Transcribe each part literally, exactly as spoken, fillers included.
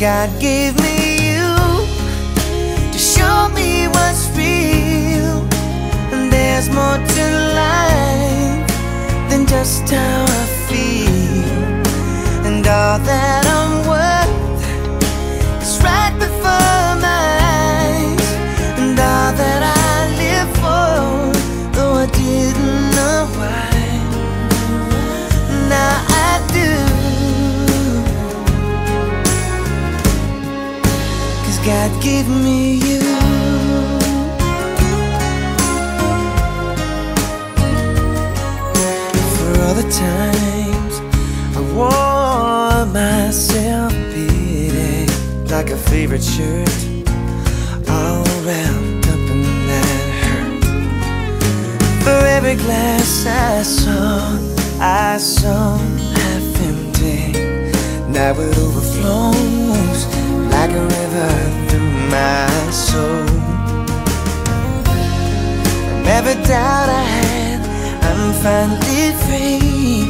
God gave me you to show me what's real, and there's more to life than just how I feel. And all that I'm worth is right before my eyes, and all that I live for, though I didn't know why, now I do. God gave me you. For all the times I wore myself pity like a favorite shirt, all wrapped up in that hurt. For every glass I saw, I saw half empty. Now it overflows like a river through my soul. From every doubt I had, I'm finally free,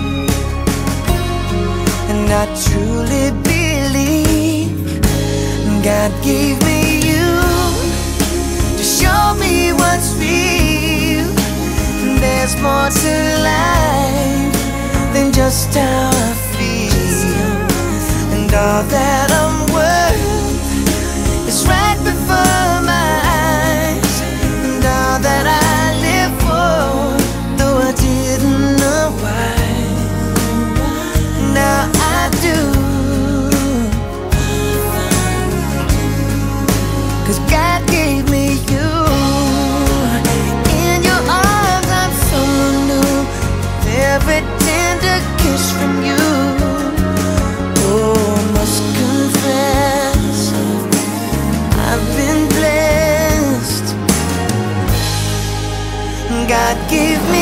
and I truly believe God gave me you to show me what's real. There's more to life than just how I feel, and all that I'm worth is right before my eyes, and all that I live for, though I didn't know why, now I do. 'Cause God gave me you. In your arms I'm so new, with every tender kiss from you. Oh, must confess, I've been blessed. God gave me